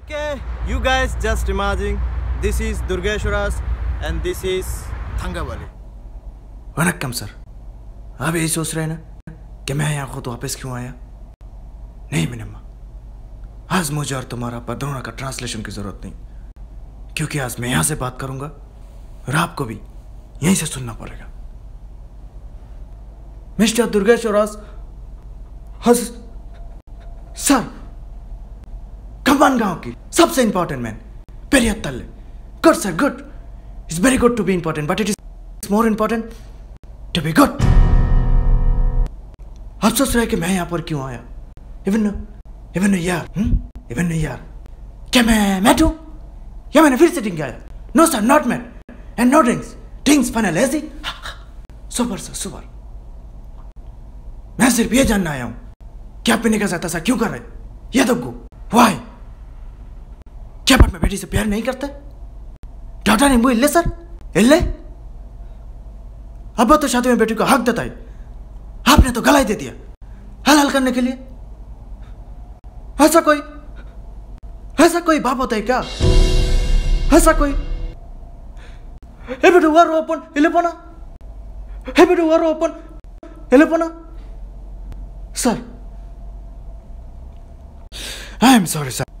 Okay, you guys just imagine this is Durgeshwaras and this is Thangavali. Vanakkam sir, आप यही सोच रहे हैं ना कि मैं यहाँ खुद वापस क्यों आया? नहीं मिनम्मा, आज मुझे और तुम्हारा दोनों का ट्रांसलेशन की जरूरत नहीं, क्योंकि आज मैं यहाँ से बात करूंगा और आपको भी यहीं से सुनना पड़ेगा। मिस्टर दुर्गेश्वरास, सर, कमान गांव की सबसे इंपॉर्टेंट मैन, पेरियत्तल्ले, good sir, good, it's very good to be important, but it is more important to be good. आप सोच रहे हैं कि मैं यहाँ पर क्यों आया? इवन यार, क्या मैं मैट हूँ या मैंने फिर से ड्रिंक आया? No sir, not mat and no drinks final ऐसी सुपर सर, सुपर। मैं सिर्फ ये जानना आया हूँ कि आप पीने का ज्यादा सा क्यों कर रहे? ये तो वाई, क्या बात में बेटी से प्यार नहीं करते? डॉक्टर नींबू इल्ले सर, इल्ले? अब तो शादी में बेटी को हक देता है, आपने तो गला ही दे दिया हलाल करने के लिए। ऐसा कोई बाप होता है क्या? ऐसा कोई बेटू वारो ओपन इलेपोना, बेटू वारो ओपन इलेपोना। Sir, I am sorry sir,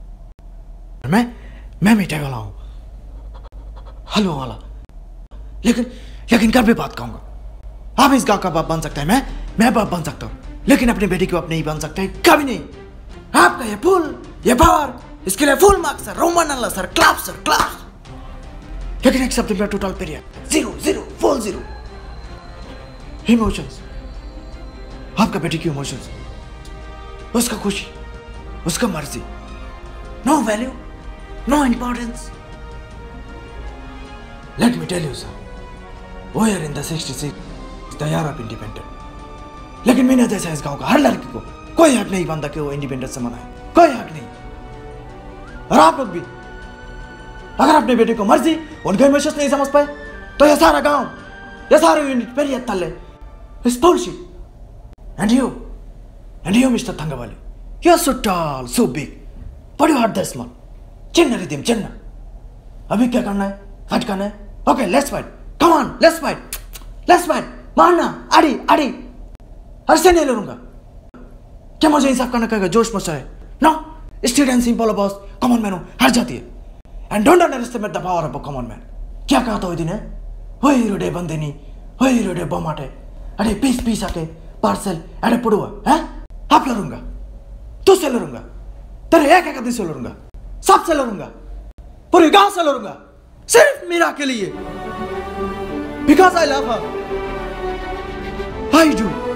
मैं मीठे वाला हूं, हलवा वाला, लेकिन कल भी बात कहूंगा। आप इस गांव का बाप बन सकते हैं, मैं बाप बन सकता हूं, लेकिन अपनी बेटी को आप नहीं बन सकते, कभी नहीं। आपका ये फुल, ये पावर, इसके लिए फुल मार्क्स सर, रोमन अल्लाह सर, क्लाप्स सर, क्लाप्स। लेकिन एक शब्द में टोटल पीरियड 0 फुल 0। इमोशंस, आपका बेटी की इमोशंस, उसका खुशी, उसका मर्जी, no value, no importance. Let me tell you sir, we are in the 66 the year of independent, लेकिन मैंने जैसा इस गांव का हर लड़की को कोई हक नहीं बनता कि वो इंडिपेंडेंस से मनाए, कोई हक नहीं। और आप लोग भी अगर अपने बेटे को मर्जी उनके इमोशंस नहीं समझ पाए तो ये सारा गांव, ये सारे यूनिट पेरियत तल्ले is bullshit. And you Mr. Thangavali, you are so tall, so big, but you are that small. चिन्ह रिदिम चिन्ह। अभी क्या करना है? फाइट करना है? Okay, let's fight. Come on, let's fight. मारना, आड़ी। हर से नहीं लड़ूंगा। क्या मुझे इंसाफ करना कहेगा? जोश मचा है? No, student simple boss, common man हर जाती है। And don't underestimate the power of a common man. क्या कहा था वो दिन है? होई रोडे बंदेनी, होई रोडे बमाटे, अरे पीस आके पार्सल, अरे पड़ुआ, हैं? आप लड़ूंगा, तुझसे लड़ूंगा, तेरे एक आदमी से लड़ूंगा, सबसे लड़ूंगा, पूरे गांव से लड़ूंगा, सिर्फ मीरा के लिए, because I love her, I do।